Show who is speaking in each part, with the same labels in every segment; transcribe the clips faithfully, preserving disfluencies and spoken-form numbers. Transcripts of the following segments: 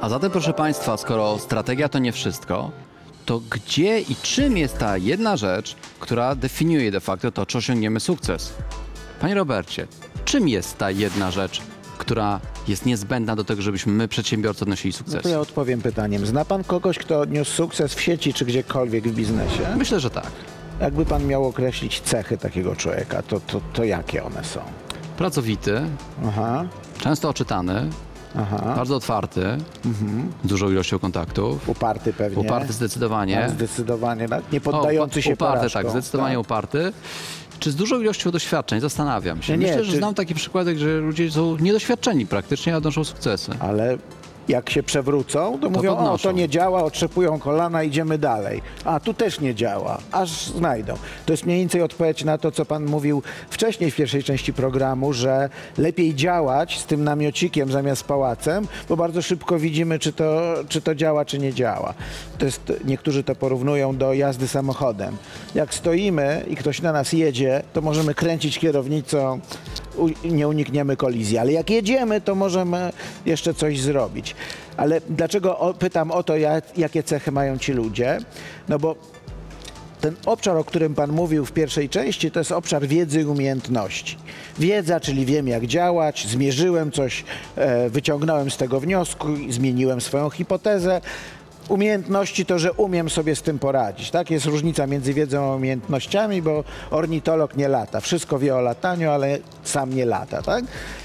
Speaker 1: A zatem, proszę Państwa, skoro strategia to nie wszystko, to gdzie i czym jest ta jedna rzecz, która definiuje de facto to, czy osiągniemy sukces? Panie Robercie, czym jest ta jedna rzecz, która jest niezbędna do tego, żebyśmy my, przedsiębiorcy, odnosili sukces?
Speaker 2: No to ja odpowiem pytaniem. Zna pan kogoś, kto odniósł sukces w sieci czy gdziekolwiek w biznesie?
Speaker 1: Myślę, że tak.
Speaker 2: Jakby pan miał określić cechy takiego człowieka, to, to, to jakie one są?
Speaker 1: Pracowity,
Speaker 2: Aha,
Speaker 1: często oczytany,
Speaker 2: aha.
Speaker 1: bardzo otwarty,
Speaker 2: Mhm.
Speaker 1: z dużą ilością kontaktów.
Speaker 2: Uparty pewnie.
Speaker 1: Uparty zdecydowanie.
Speaker 2: No, zdecydowanie, tak? Nie poddający
Speaker 1: o,
Speaker 2: się
Speaker 1: uparty,
Speaker 2: porażkom.
Speaker 1: tak, zdecydowanie
Speaker 2: tak?
Speaker 1: uparty. Czy z dużą ilością doświadczeń? Zastanawiam się.
Speaker 2: Nie, nie,
Speaker 1: Myślę, że
Speaker 2: czy-
Speaker 1: znam takie przykłady, że ludzie są niedoświadczeni praktycznie, a odnoszą sukcesy.
Speaker 2: Ale jak się przewrócą, to, mówią, o,
Speaker 1: podnoszą.
Speaker 2: to nie działa, otrzepują kolana, idziemy dalej. A tu też nie działa, aż znajdą. To jest mniej więcej odpowiedź na to, co pan mówił wcześniej w pierwszej części programu, że lepiej działać z tym namiocikiem zamiast pałacem, bo bardzo szybko widzimy, czy to, czy to działa, czy nie działa. To jest, niektórzy to porównują do jazdy samochodem. Jak stoimy i ktoś na nas jedzie, to możemy kręcić kierownicą, u- nie unikniemy kolizji, ale jak jedziemy, to możemy jeszcze coś zrobić. Ale dlaczego o, pytam o to, jak, jakie cechy mają ci ludzie? No bo ten obszar, o którym pan mówił w pierwszej części, to jest obszar wiedzy i umiejętności. Wiedza, czyli wiem, jak działać, zmierzyłem coś, e, wyciągnąłem z tego wniosku, zmieniłem swoją hipotezę. Umiejętności to, że umiem sobie z tym poradzić. Tak? Jest różnica między wiedzą a umiejętnościami, bo ornitolog nie lata. Wszystko wie o lataniu, ale sam nie lata. Tak?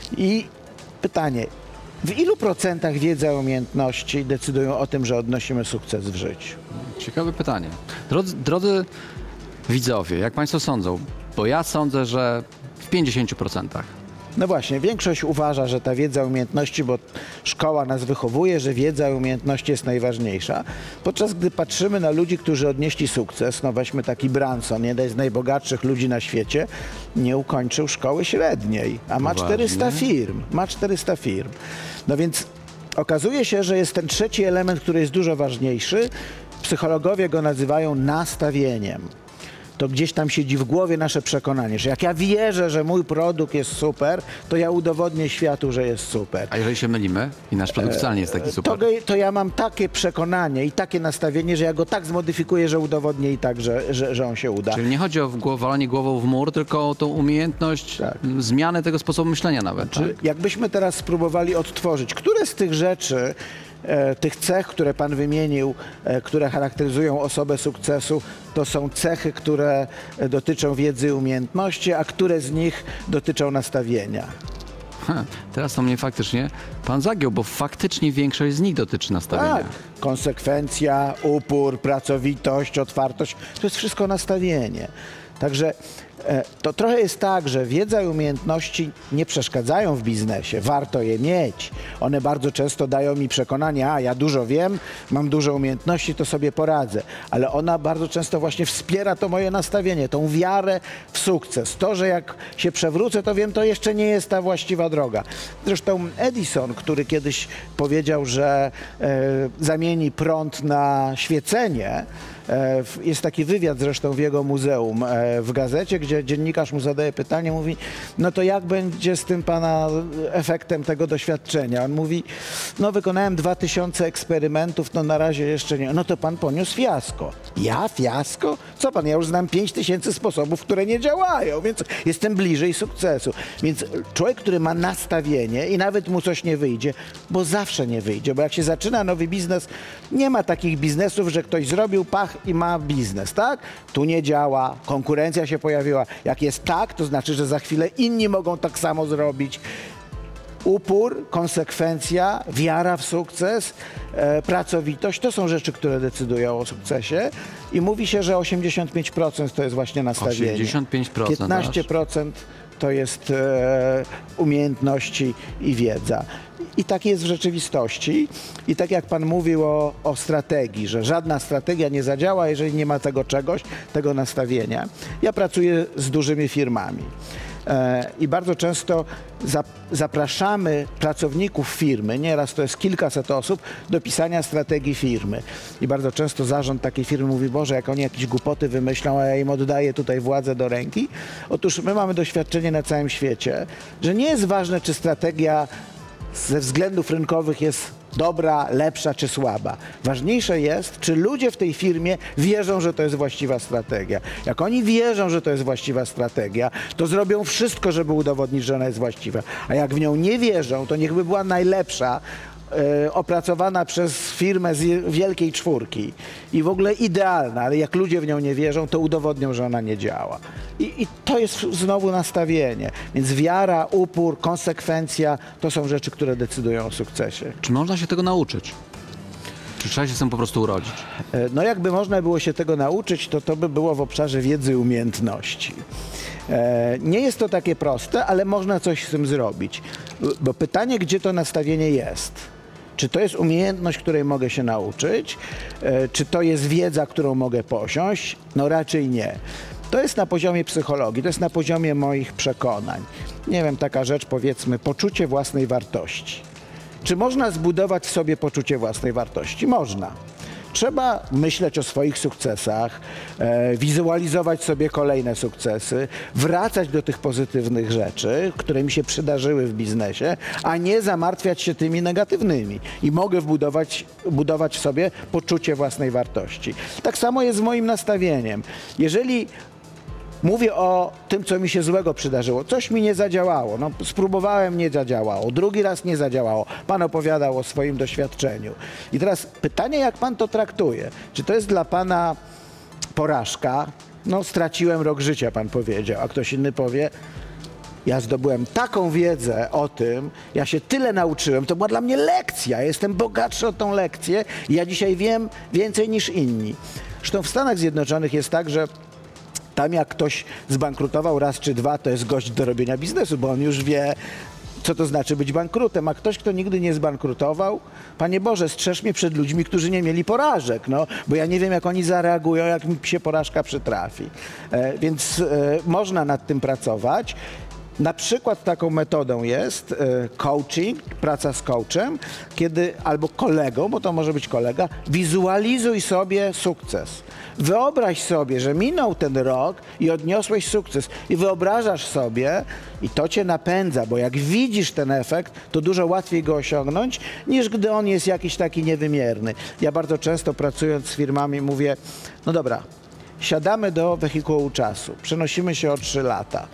Speaker 2: I pytanie, w ilu procentach wiedza i umiejętności decydują o tym, że odnosimy sukces w życiu?
Speaker 1: Ciekawe pytanie. Drodzy, drodzy widzowie, jak Państwo sądzą? Bo ja sądzę, że w pięćdziesięciu procentach.
Speaker 2: No właśnie, większość uważa, że ta wiedza i umiejętności, bo szkoła nas wychowuje, że wiedza i umiejętności jest najważniejsza. Podczas gdy patrzymy na ludzi, którzy odnieśli sukces, no weźmy taki Branson, jeden z najbogatszych ludzi na świecie, nie ukończył szkoły średniej, a ma
Speaker 1: Poważnie?
Speaker 2: czterysta firm. Ma czterysta firm. No więc okazuje się, że jest ten trzeci element, który jest dużo ważniejszy. Psychologowie go nazywają nastawieniem. To gdzieś tam siedzi w głowie nasze przekonanie, że jak ja wierzę, że mój produkt jest super, to ja udowodnię światu, że jest super.
Speaker 1: A jeżeli się mylimy i nasz produkt wcale nie jest taki super?
Speaker 2: To, go- to ja mam takie przekonanie i takie nastawienie, że ja go tak zmodyfikuję, że udowodnię i tak, że, że, że on się uda.
Speaker 1: Czyli nie chodzi o gło- walenie głową w mur, tylko o tą umiejętność
Speaker 2: Tak.
Speaker 1: m, zmiany tego sposobu myślenia nawet.
Speaker 2: Czy
Speaker 1: Tak?
Speaker 2: jakbyśmy teraz spróbowali odtworzyć, które z tych rzeczy, e, tych cech, które pan wymienił, e, które charakteryzują osobę sukcesu, to są cechy, które e, dotyczą wiedzy i umiejętności, a które z nich dotyczą nastawienia?
Speaker 1: Ha, teraz to mnie faktycznie pan zagiął, bo faktycznie większość z nich dotyczy nastawienia.
Speaker 2: Tak, konsekwencja, upór, pracowitość, otwartość, to jest wszystko nastawienie. Także e, to trochę jest tak, że wiedza i umiejętności nie przeszkadzają w biznesie, warto je mieć. One bardzo często dają mi przekonanie, a ja dużo wiem, mam dużo umiejętności, to sobie poradzę. Ale ona bardzo często właśnie wspiera to moje nastawienie, tą wiarę w sukces. To, że jak się przewrócę, to wiem, to jeszcze nie jest ta właściwa droga. Zresztą Edison, który kiedyś powiedział, że e, zamieni prąd na świecenie, e, w- jest taki wywiad zresztą w jego muzeum e, w gazecie, gdzie dziennikarz mu zadaje pytanie, mówi, no to jak będzie z tym pana efektem tego doświadczenia? On mówi, no wykonałem dwa tysiące eksperymentów, no na razie jeszcze nie. No to pan poniósł fiasko. Ja fiasko? Co pan, ja już znam pięć tysięcy sposobów, które nie działają, więc jestem bliżej sukcesu. Więc człowiek, który ma nastawienie i nawet mu coś nie wyjdzie, bo zawsze nie wyjdzie, bo jak się zaczyna nowy biznes, nie ma takich biznesów, że ktoś zrobił pach i ma biznes, tak? Tu nie działa, konkurencja się pojawiła. Jak jest tak, to znaczy, że za chwilę inni mogą tak samo zrobić. Upór, konsekwencja, wiara w sukces, e, pracowitość, to są rzeczy, które decydują o sukcesie i mówi się, że osiemdziesiąt pięć procent to jest właśnie nastawienie.
Speaker 1: osiemdziesiąt pięć procent
Speaker 2: piętnaście procent to jest e, umiejętności i wiedza. I tak jest w rzeczywistości. I tak jak pan mówił o, o strategii, że żadna strategia nie zadziała, jeżeli nie ma tego czegoś, tego nastawienia. Ja pracuję z dużymi firmami. E, I bardzo często za, zapraszamy pracowników firmy, nieraz to jest kilkaset osób, do pisania strategii firmy. I bardzo często zarząd takiej firmy mówi, Boże, jak oni jakieś głupoty wymyślą, a ja im oddaję tutaj władzę do ręki. Otóż my mamy doświadczenie na całym świecie, że nie jest ważne, czy strategia ze względów rynkowych jest dobra, lepsza czy słaba. Ważniejsze jest, czy ludzie w tej firmie wierzą, że to jest właściwa strategia. Jak oni wierzą, że to jest właściwa strategia, to zrobią wszystko, żeby udowodnić, że ona jest właściwa. A jak w nią nie wierzą, to niechby była najlepsza, e, opracowana przez firmę z wielkiej czwórki i w ogóle idealna, ale jak ludzie w nią nie wierzą, to udowodnią, że ona nie działa. I, i to jest znowu nastawienie. Więc wiara, upór, konsekwencja to są rzeczy, które decydują o sukcesie.
Speaker 1: Czy można się tego nauczyć? Czy trzeba się z tym po prostu urodzić?
Speaker 2: E, No jakby można było się tego nauczyć, to to by było w obszarze wiedzy i umiejętności. E, Nie jest to takie proste, ale można coś z tym zrobić. Bo pytanie, gdzie to nastawienie jest? Czy to jest umiejętność, której mogę się nauczyć? E, Czy to jest wiedza, którą mogę posiąść? No raczej nie. To jest na poziomie psychologii, to jest na poziomie moich przekonań. Nie wiem, taka rzecz, powiedzmy, poczucie własnej wartości. Czy można zbudować w sobie poczucie własnej wartości? Można. Trzeba myśleć o swoich sukcesach, e, wizualizować sobie kolejne sukcesy, wracać do tych pozytywnych rzeczy, które mi się przydarzyły w biznesie, a nie zamartwiać się tymi negatywnymi. I mogę wbudować, budować w sobie poczucie własnej wartości. Tak samo jest z moim nastawieniem. Jeżeli mówię o tym, co mi się złego przydarzyło. Coś mi nie zadziałało. No, spróbowałem, nie zadziałało. Drugi raz nie zadziałało. Pan opowiadał o swoim doświadczeniu. I teraz pytanie, jak pan to traktuje? Czy to jest dla pana porażka? No, straciłem rok życia, pan powiedział. A ktoś inny powie, ja zdobyłem taką wiedzę o tym, ja się tyle nauczyłem, to była dla mnie lekcja. Ja jestem bogatszy o tą lekcję i ja dzisiaj wiem więcej niż inni. Zresztą w Stanach Zjednoczonych jest tak, że tam jak ktoś zbankrutował raz czy dwa, to jest gość do robienia biznesu, bo on już wie, co to znaczy być bankrutem. A ktoś, kto nigdy nie zbankrutował, Panie Boże, strzeż mnie przed ludźmi, którzy nie mieli porażek, no, bo ja nie wiem, jak oni zareagują, jak mi się porażka przytrafi. E, więc e, można nad tym pracować. Na przykład taką metodą jest e, coaching, praca z coachem, kiedy albo kolegą, bo to może być kolega, wizualizuj sobie sukces. Wyobraź sobie, że minął ten rok i odniosłeś sukces i wyobrażasz sobie i to cię napędza, bo jak widzisz ten efekt, to dużo łatwiej go osiągnąć, niż gdy on jest jakiś taki niewymierny. Ja bardzo często pracując z firmami mówię, no dobra, siadamy do wehikułu czasu, przenosimy się o trzy lata.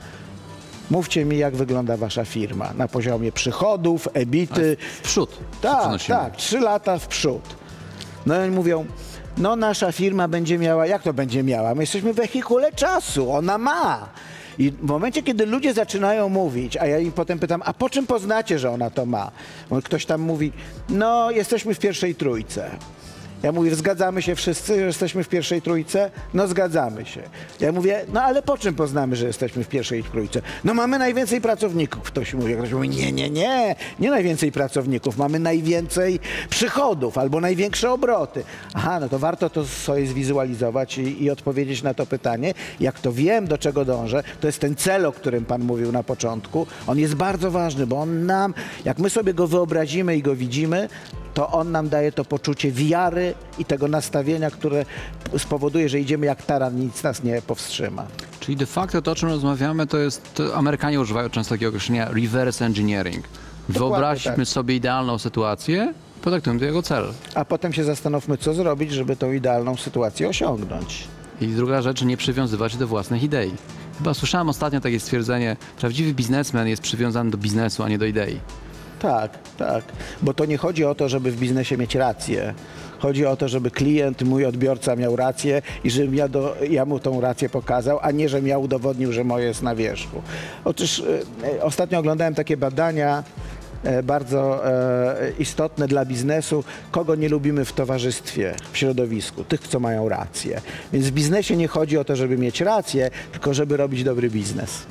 Speaker 2: Mówcie mi, jak wygląda wasza firma na poziomie przychodów, ebity.
Speaker 1: W przód.
Speaker 2: Tak, tak, trzy lata w przód. No i oni mówią, no nasza firma będzie miała, jak to będzie miała? My jesteśmy w wehikule czasu, ona ma. I w momencie, kiedy ludzie zaczynają mówić, a ja im potem pytam, a po czym poznacie, że ona to ma? Bo ktoś tam mówi, no jesteśmy w pierwszej trójce. Ja mówię, zgadzamy się wszyscy, że jesteśmy w pierwszej trójce? No zgadzamy się. Ja mówię, no ale po czym poznamy, że jesteśmy w pierwszej trójce? No mamy najwięcej pracowników. Ktoś mówi, ktoś mówi, nie, nie, nie, nie najwięcej pracowników, mamy najwięcej przychodów albo największe obroty. Aha, no to warto to sobie zwizualizować i, i odpowiedzieć na to pytanie. Jak to wiem, do czego dążę, to jest ten cel, o którym pan mówił na początku. On jest bardzo ważny, bo on nam, jak my sobie go wyobrazimy i go widzimy, to on nam daje to poczucie wiary i tego nastawienia, które spowoduje, że idziemy jak taran, nic nas nie powstrzyma.
Speaker 1: Czyli de facto to, o czym rozmawiamy, to jest, to Amerykanie używają często takiego określenia reverse engineering. Wyobraźmy tak. sobie idealną sytuację, potraktujmy to jako cel.
Speaker 2: A potem się zastanówmy, co zrobić, żeby tą idealną sytuację osiągnąć.
Speaker 1: I druga rzecz, nie przywiązywać się do własnych idei. Chyba słyszałem ostatnio takie stwierdzenie, prawdziwy biznesmen jest przywiązany do biznesu, a nie do idei.
Speaker 2: Tak, tak, bo to nie chodzi o to, żeby w biznesie mieć rację. Chodzi o to, żeby klient, mój odbiorca miał rację i żebym ja, do, ja mu tą rację pokazał, a nie, żebym ja udowodnił, że moje jest na wierzchu. Otóż e, ostatnio oglądałem takie badania e, bardzo e, istotne dla biznesu, kogo nie lubimy w towarzystwie, w środowisku, tych, co mają rację. Więc w biznesie nie chodzi o to, żeby mieć rację, tylko żeby robić dobry biznes.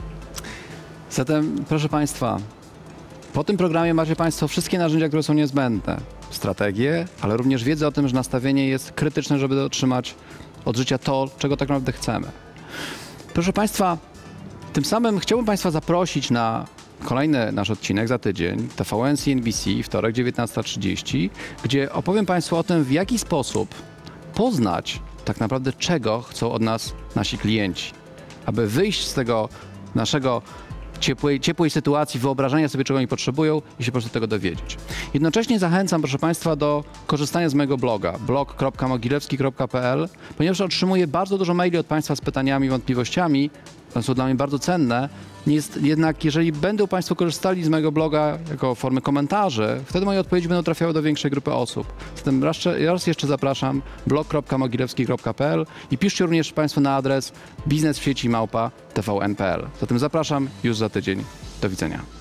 Speaker 1: Zatem, proszę Państwa, po tym programie macie Państwo wszystkie narzędzia, które są niezbędne. Strategie, ale również wiedzę o tym, że nastawienie jest krytyczne, żeby otrzymać od życia to, czego tak naprawdę chcemy. Proszę Państwa, tym samym chciałbym Państwa zaprosić na kolejny nasz odcinek za tydzień, T V N C N B C, wtorek dziewiętnasta trzydzieści, gdzie opowiem Państwu o tym, w jaki sposób poznać tak naprawdę, czego chcą od nas nasi klienci. Aby wyjść z tego naszego ciepłej, ciepłej sytuacji, wyobrażenia sobie, czego oni potrzebują i się po prostu tego dowiedzieć. Jednocześnie zachęcam, proszę Państwa, do korzystania z mojego bloga blog kropka mogilewski kropka p l, ponieważ otrzymuję bardzo dużo maili od Państwa z pytaniami i wątpliwościami, one są dla mnie bardzo cenne. Jest, jednak jeżeli będą Państwo korzystali z mojego bloga jako formy komentarzy, wtedy moje odpowiedzi będą trafiały do większej grupy osób. Zatem raz, raz jeszcze zapraszam blog kropka mogilewski kropka p l i piszcie również Państwo na adres biznes w sieci małpa t v n kropka p l. Zatem zapraszam już za tydzień. Do widzenia.